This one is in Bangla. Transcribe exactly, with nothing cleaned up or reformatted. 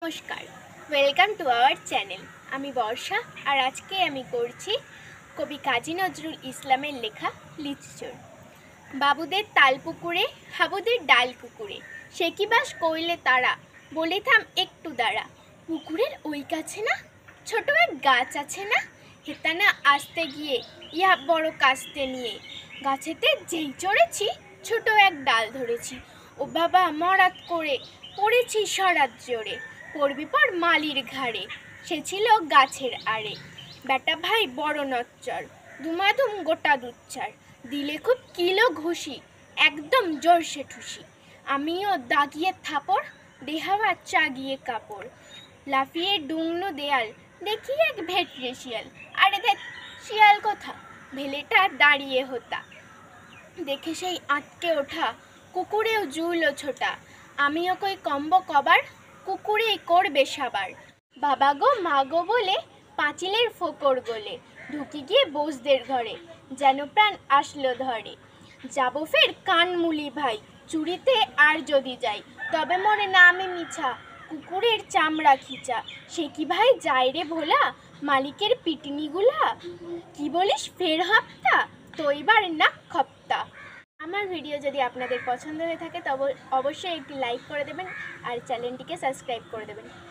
নমস্কার, ওয়েলকাম টু আওয়ার চ্যানেল। আমি বর্ষা, আর আজকে আমি করছি কবি কাজী নজরুল ইসলামের লেখা লিচু চোর। বাবুদের তাল পুকুরে, হাবুদের ডাল কুকুরে, সে কি বাস কইলে তারা, বলে থাম একটু দাঁড়া। পুকুরের ওই কাছে না ছোট এক গাছ আছে না, হেতানা আসতে গিয়ে ইয়া বড় কাস্তে নিয়ে, গাছেতে যেই চড়েছি ছোট এক ডাল ধরেছি। ও বাবা মরাত করে পড়েছি সরাত জোরে, পড়বি পর মালির ঘাড়ে, সে ছিল গাছের আড়ে। বেটা ভাই বড় নচ্চর, দুমাদুম গোটা দুচ্চার, দিলে খুব কিলো ঘুষি, একদম জোরসে ঠুসি। আমিও দাগিয়ে থাপড়, দেহাওয়া চাগিয়ে কাপড়, লাফিয়ে ডুংনো দেয়াল, দেখি এক ভেটরে শিয়াল। আরে দেখ শিয়াল কোথা, ভেলেটা দাঁড়িয়ে হোতা, দেখে সেই আটকে ওঠা, কুকুরেও জুইলো ছোটা। আমিও কই কম্ব কবার, কুকুরেই করবে সাবার। বাবা গো মা গো বলে পাঁচিলের ফোকর গোলে, ঢুকি গিয়ে বোসদের ঘরে, যেন প্রাণ আসলো ধরে। যাবো ফের কানমুলি ভাই, চুরিতে আর যদি যাই, তবে মনে না আমি মিছা, কুকুরের চামড়া খিচা। সে কি ভাই যায় রে ভোলা, মালিকের পিটনিগুলা, কি বলিস ফের হাপ্তা, তো এবার না খপ্তা। আমার ভিডিও যদি আপনাদের পছন্দ হয়ে থাকে তবে অবশ্যই একটি লাইক করে দেবেন আর চ্যানেলটিকে সাবস্ক্রাইব করে দেবেন।